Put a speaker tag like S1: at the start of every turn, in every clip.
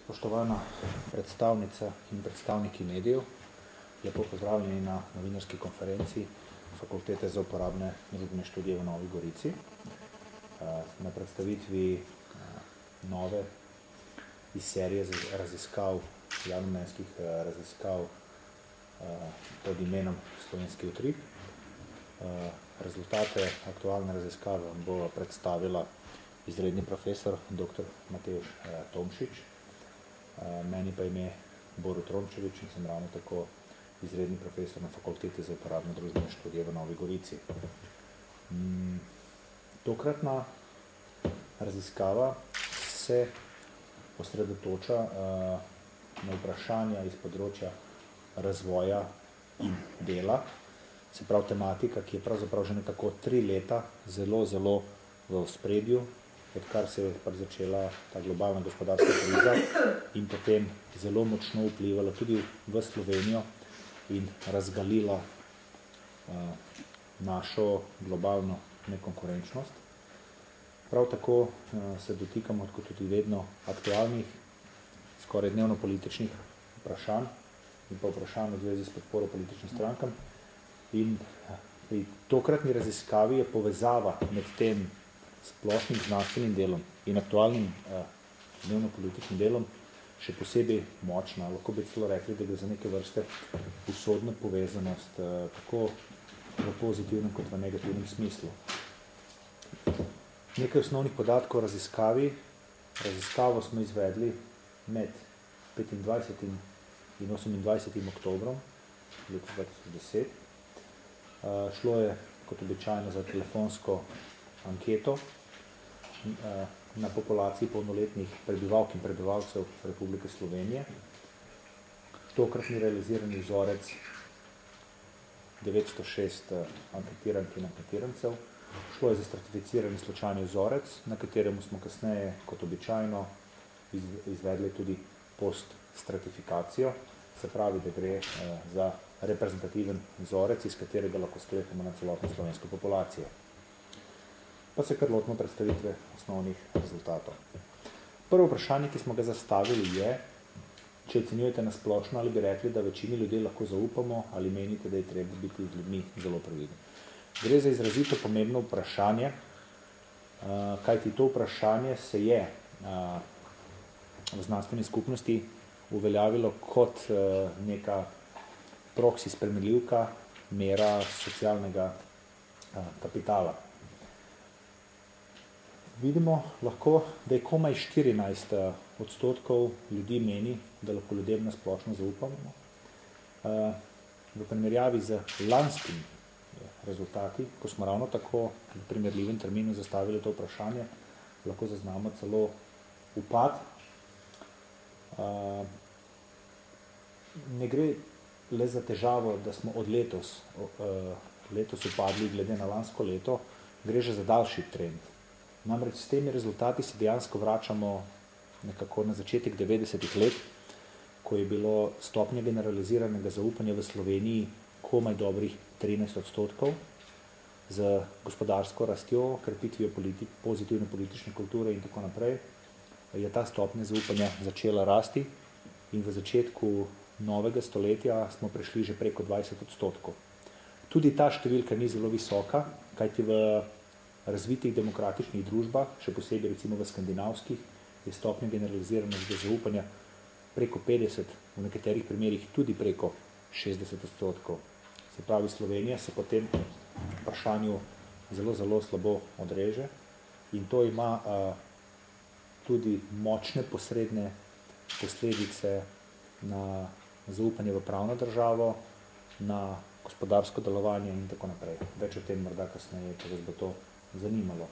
S1: Spoštovana predstavnica in predstavniki medijev, lepo pozdravljeni na novinarski konferenci Fakultete za uporabne družbene študije v Novi Gorici. Na predstavitvi nove iz serije raziskav, javnomnenjskih raziskav pod imenom Slovenski utrip. Rezultate aktualne raziskave vam bo predstavila izredni profesor dr. Matevž Tomšič. Meni pa ime Borut Rončević in sem ravno tako izredni profesor na Fakulteti za uporabne družbene študije v Novi Gorici. Tokratna raziskava se osredotoča na vprašanja iz področja razvoja in dela, se pravi tematika, ki je pravzaprav že nekako 3 leta zelo v ospredju, odkar se je začela ta globalna gospodarska kriza in potem zelo močno vplivala tudi v Slovenijo in razgalila našo globalno nekonkurenčnost. Prav tako se dotikamo, kot tudi vedno, aktualnih, skoraj dnevno političnih vprašanj in pa vprašanj v zvezi s podporo političnim strankam. In pri tokratni raziskavi je povezava med tem splošnim znanstvenim delom in aktualnim dnevno-političnim delom še posebej močna. Lahko bi celo rekli, da gre za neke vrste usodno povezanost, tako v pozitivnem kot v negativnem smislu. Nekaj osnovnih podatkov o raziskavi. Raziskavo smo izvedli med 25. in 28. oktobrom leta 2010. Šlo je, kot običajno, za telefonsko anketo na populaciji polnoletnih prebivalk in prebivalcev Republike Slovenije. Tokratni realizirani vzorec 906 anketirank in anketirancev. Šlo je za stratificirani slučajni vzorec, na katerem smo kasneje, kot običajno, izvedli tudi post-stratifikacijo, se pravi, da gre za reprezentativen vzorec, iz katerega lahko sklepamo na celotno slovensko populacijo. Pa se kar lotimo predstavitve osnovnih rezultatov. Prvo vprašanje, ki smo ga zastavili, je, če ocenjujete na splošno, ali bi rekli, da večini ljudi lahko zaupamo, ali menite, da je treba biti z ljudmi zelo previden. Gre za izrazito pomembno vprašanje, kajti to vprašanje se je v znanstveni skupnosti uveljavilo kot neka proksi spremenljivka, mera socialnega kapitala. Vidimo lahko, da je komaj 14% ljudi meni, da lahko ljudem na splošno zaupamo. V primerjavi z lanskim rezultati, ko smo ravno tako v primerljivem terminu zastavili to vprašanje, lahko zaznamo celo upad. Ne gre le za težavo, da smo od letos upadli glede na lansko leto, gre že za daljši trend. Namreč s temi rezultati se dejansko vračamo nekako na začetek 90-ih let, ko je bilo stopnje generaliziranega zaupanja v Sloveniji komaj dobrih 13%, z gospodarsko rastjo, krepitvijo pozitivne politične kulture in tako naprej, je ta stopnja zaupanja začela rasti in v začetku novega stoletja smo prišli že preko 20%. Tudi ta številka ni zelo visoka, kajti v razvitih demokratičnih družbah, še posebej recimo v skandinavskih, je stopnja generaliziranega zaupanja preko 50%, v nekaterih primerih tudi preko 60%. Se pravi, Slovenija se po tem vprašanju zelo slabo odreže in to ima tudi močne posredne posledice na zaupanje v pravno državo, na gospodarsko delovanje in tako naprej. Več o tem morda kasneje, če vas bo to zanimalo.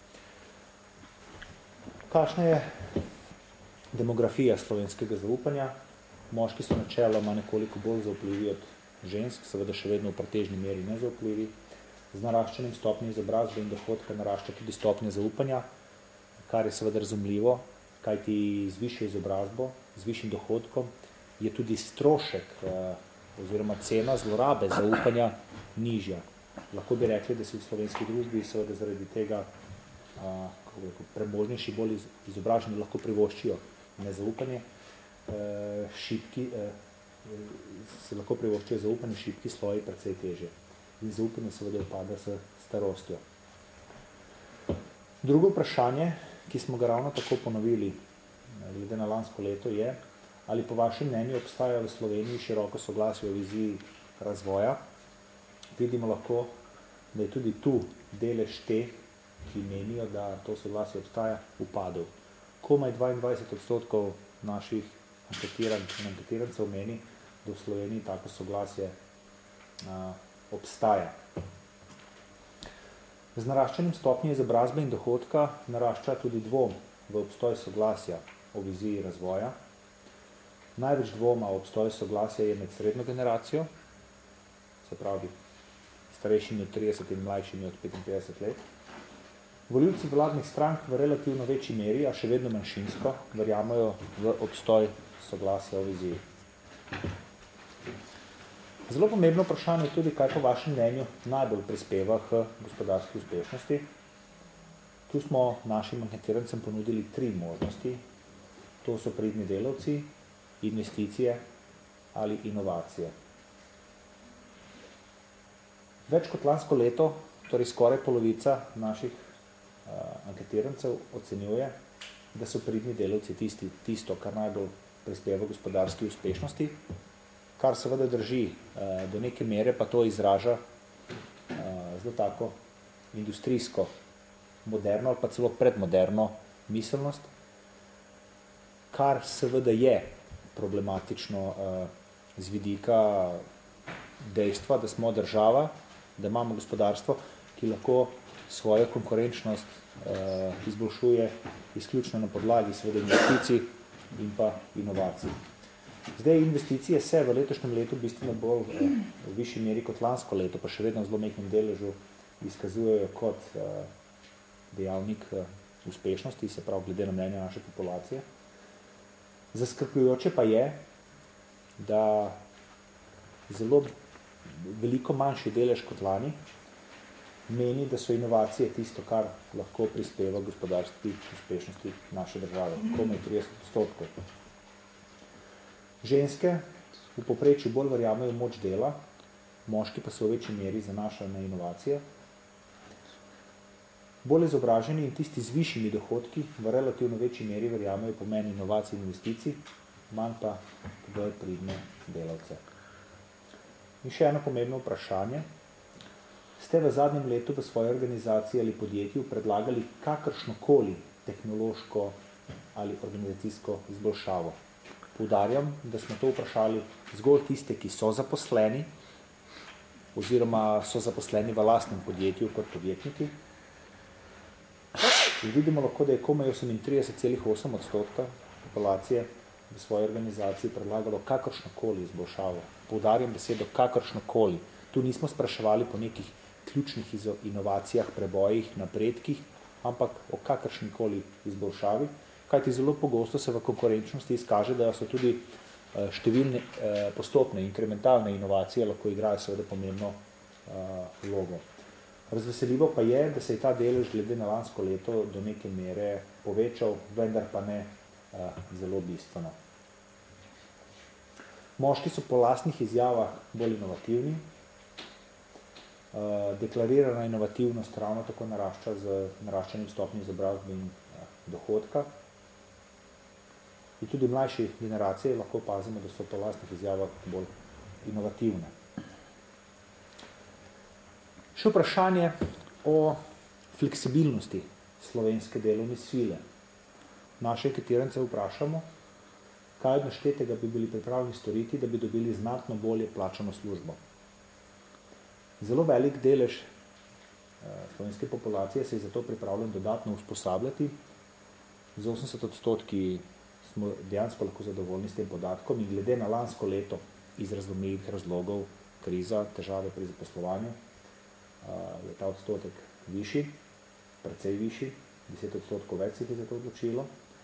S1: Kakšna je demografija slovenskega zaupanja? Moški so načeloma nekoliko bolj zaupljivi od žensk, seveda še vedno v pretežni meri nezaupljivi. Z naraščanjem stopnje izobrazbe in dohodka narašča tudi stopnja zaupanja, kar je seveda razumljivo, kajti z višjo izobrazbo, z višjim dohodkom je tudi strošek oziroma cena zlorabe zaupanja nižja. Lahko bi rekli, da si v slovenski družbi seveda zaradi tega premožnejši, bolj izobraženi lahko privoščijo nezaupanje, se lahko privoščijo zaupanje, šibki sloji precej težje. In zaupanje seveda upada s starostjo. Drugo vprašanje, ki smo ga ravno tako ponovili, glede na lansko leto, je, ali po vašem mnenju obstaja v Sloveniji široko soglasje o viziji razvoja. Vidimo lahko, da je tudi tu delež te, ki menijo, da to soglasje obstaja, upadel. Komaj 22% naših anketirancev meni, da v Sloveniji tako soglasje obstaja. Z naraščanjem stopnje izobrazbe in dohodka narašča tudi dvom v obstoj soglasja o viziji razvoja. Največ dvoma o obstoju soglasja je med srednjo generacijo, se pravi starejšimi od 30 in mlajšimi od 55 let. Volivci vladnih strank v relativno večji meri, a še vedno manjšinsko, verjamejo v obstoj soglasja o viziji. Zelo pomembno vprašanje je tudi, kaj po vašem mnenju najbolj prispeva k gospodarski uspešnosti. Tu smo našim anketirancem ponudili 3 možnosti. To so pridni delavci, investicije ali inovacije. Več kot lansko leto, torej skoraj polovica naših anketirancev ocenjuje, da so pridni delavci tisto, kar najbolj prispeva gospodarski uspešnosti, kar seveda drži do neke mere, pa to izraža zelo tako industrijsko, moderno ali pa celo predmoderno miselnost, kar seveda je problematično z vidika dejstva, da smo država, da imamo gospodarstvo, ki lahko svojo konkurenčnost izboljšuje izključno na podlagi seveda investicij in pa inovacij. Zdaj, investicije se v letošnjem letu bistveno bolj v višji meri kot lansko leto, pa še vedno v zelo majhnem deležu izkazujejo kot dejavnik uspešnosti, se pravi glede na mnenje naše populacije. Zaskrbljujoče pa je, da zelo veliko manjši delež kot lani meni, da so inovacije tisto, kar lahko prispeva gospodarski uspešnosti naše države, komaj 30%. Ženske v povprečju bolj verjamejo moč dela, moški pa se v večji meri zanašajo na inovacije. Bolj izobraženi in tisti z višjimi dohodki v relativno večji meri verjamejo pomen inovacij in investicij, manj pa v pridne delavce. In še eno pomembno vprašanje. Ste v zadnjem letu v svoji organizaciji ali podjetju predlagali kakršnokoli tehnološko ali organizacijsko izboljšavo? Poudarjam, da smo to vprašali zgolj tiste, ki so zaposleni oziroma so zaposleni v lastnem podjetju kot podjetniki. In vidimo lahko, da je komaj 38,8% populacije v svoji organizaciji predlagalo kakršnokoli izboljšavo. Poudarjam besedo kakršnokoli. Tu nismo spraševali po nekih ključnih inovacijah, prebojih, napredkih, ampak o kakršnikoli izboljšavi, kajti zelo pogosto se v konkurenčnosti izkaže, da so tudi številne postopne, inkrementalne inovacije lahko igrajo seveda pomembno vlogo. Razveseljivo pa je, da se je ta delež glede na lansko leto do neke mere povečal, vendar pa ne zelo bistveno. Moški so po lastnih izjavah bolj inovativni. Deklarirana inovativnost ravno tako narašča z naraščanjem stopnje izobrazbe in dohodka. In tudi mlajši generacije lahko opazimo, da so po lastnih izjavah bolj inovativne. Še vprašanje o fleksibilnosti slovenske delovne sile. Naše anketirance vprašamo, kaj od naštetega bi bili pripravljeni storiti, da bi dobili znatno bolje plačano službo. Zelo velik delež slovenske populacije se je zato pripravljen dodatno usposabljati. Z 80% smo dejansko lahko zadovoljni s tem podatkom in glede na lansko leto iz razumljivih razlogov, kriza, težave pri zaposlovanju, je ta odstotek višji, precej višji, 10% več se je za to odločilo.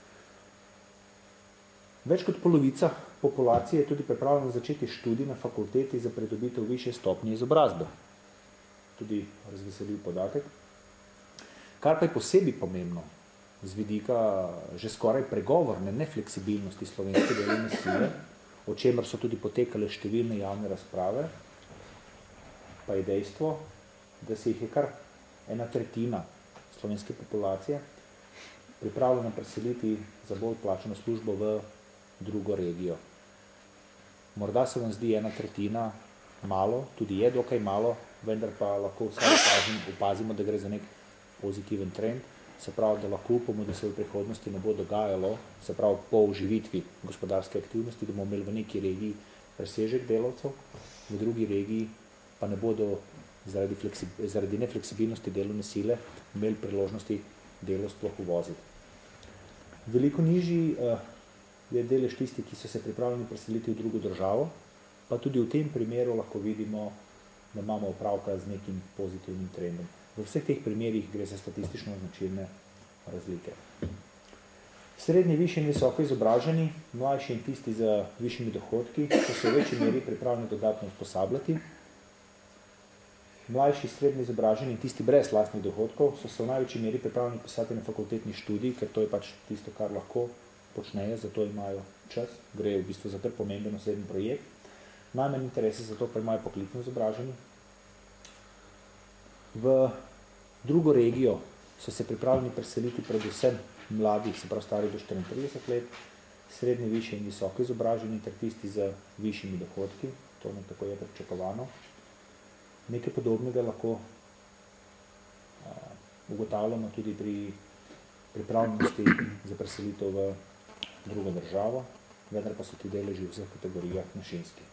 S1: Več kot polovica populacije je tudi pripravljena začeti študij na fakulteti za pridobitev višje stopnje izobrazbe. Tudi razveseljiv podatek. Kar pa je posebej pomembno, z vidika že skoraj pregovorne nefleksibilnosti slovenske delovne sile, o čemer so tudi potekale številne javne razprave, pa je dejstvo, da se jih je kar 1/3 slovenske populacije pripravljena preseliti za bolj plačano službo v drugo regijo. Morda se vam zdi 1/3 malo, tudi je dokaj malo, vendar pa lahko vsaj opazimo, da gre za nek pozitiven trend, se pravi, da lahko upamo, da se v prihodnosti ne bo dogajalo, se pravi po oživitvi gospodarske aktivnosti, da bomo imeli v neki regiji presežek delavcev, v drugi regiji pa ne bodo zaradi nefleksibilnosti delovne sile imeli priložnosti delo sploh uvoziti. Veliko nižji je delež tisti, ki so se pripravljeni preseliti v drugo državo, pa tudi v tem primeru lahko vidimo, da imamo opravka z nekim pozitivnim trendom. V vseh teh primerih gre za statistično značilne razlike. Srednji, višji in visoko izobraženi, mlajši in tisti z višjimi dohodki, so se v večji meri pripravljeni dodatno usposabljati. Mlajši, srednji izobraženi in tisti brez lastnih dohodkov so se v največji meri pripravljeni pisati na fakultetni študij, ker to je pač tisto, kar lahko počnejo, zato imajo čas, gre v bistvu za kar pomemben osebni projekt. Najmanj interese za to pa imajo poklicno izobraženi. V drugo regijo so se pripravljeni preseliti predvsem mladi, se pravi stari do 34 let, srednji, višji in visoko izobraženi ter tisti z višjimi dohodki, to nekako je pričakovano. Nekaj podobnega lahko ugotavljamo tudi pri pripravljenosti za preselitev v drugo državo, vendar pa so ti deleži v vseh kategorijah manjšinski.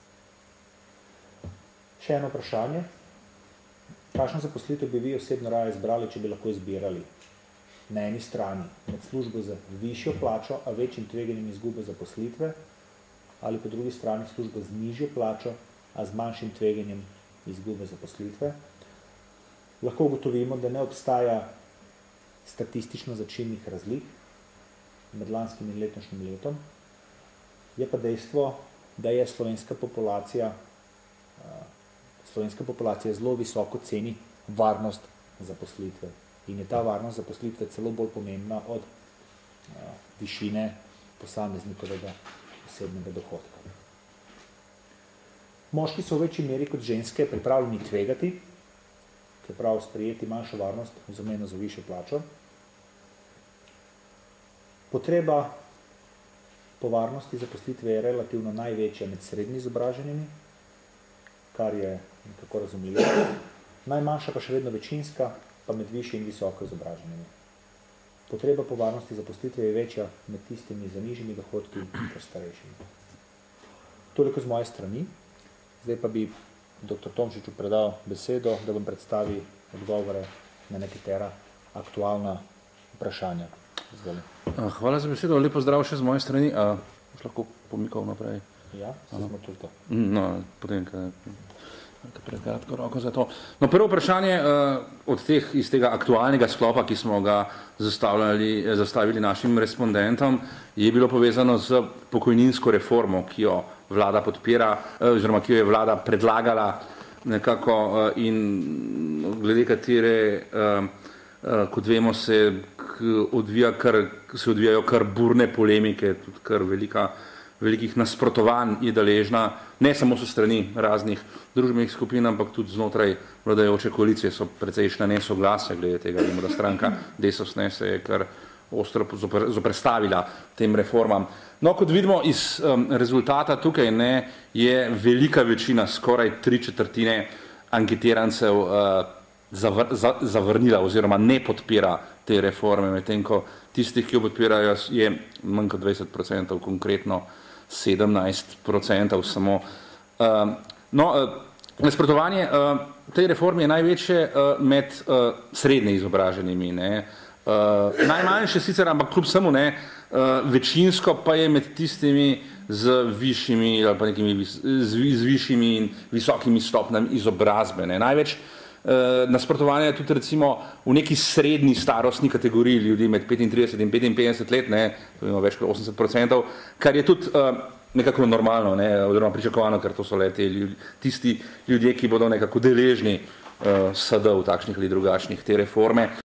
S1: Še eno vprašanje. Kakšno zaposlitev bi vi osebno raje izbrali, če bi lahko izbirali? Na eni strani med službo za višjo plačo, a večjim tveganjem izgube zaposlitve, ali po drugi strani službo z nižjo plačo, a z manjšim tveganjem izgube zaposlitve. Lahko ugotovimo, da ne obstaja statistično značilnih razlik med lanskim in letošnjim letom. Je pa dejstvo, da je slovenska populacija zelo visoko ceni varnost zaposlitve. In je ta varnost zaposlitve celo bolj pomembna od višine posameznikovega osebnega dohodka. Moški so v večji meri kot ženske pripravljeni tvegati, se pravi sprejeti manjšo varnost v zameno za višjo plačo. Potreba po varnosti zaposlitve je relativno največja med srednji izobraženimi, kar je nekako razumljivo. Najmanjša pa še vedno večinska, pa med višji in visoko izobraženimi. Potreba po varnosti zaposlitve je večja med tistimi za nižjimi dohodki ter starejšimi. Toliko z moje strani. Zdaj pa bi dr. Tomšiču predal besedo, da vam predstavi odgovore na nekatera aktualna vprašanja.
S2: Hvala za besedo. Lep pozdrav še z moje strani. Boš lahko pomikal naprej?
S1: Ja, smo tudi to.
S2: No, potem prekratko roko za to. No, prvo vprašanje iz tega aktualnega sklopa, ki smo ga zastavili našim respondentom, je bilo povezano z pokojninsko reformo, ki jo vlada podpira, oziroma ki jo je vlada predlagala nekako in glede katere, kot vemo, se odvijajo kar burne polemike, tudi kar velikih nasprotovanj je deležna, ne samo so strani raznih družbenih skupin, ampak tudi znotraj vladajoče koalicije so precejšnja nesoglasja glede tega, da stranka Desus se je kar ostro zoperstavila tem reformam. No, kot vidimo iz rezultata tukaj je velika večina, skoraj 3/4 anketirancev zavrnila oziroma ne podpira te reforme, medtem ko tistih, ki jo podpirajo, je manj kot 20%, konkretno 17% samo. Nasprotovanje tej reformi je največje med srednje izobraženimi. Najmanjše sicer, ampak kljub samo večinsko pa je med tistimi z višjimi ali pa nekimi z višjimi in visokimi stopnjami izobrazbe. Največ nasprotovanje je tudi recimo v neki srednji starostni kategoriji ljudi med 35 in 55 let, to imamo več kot 80%, kar je tudi nekako normalno, oziroma pričakovano, ker to so le tisti ljudje, ki bodo nekako deležni sadov takšnih ali drugačnih te reforme.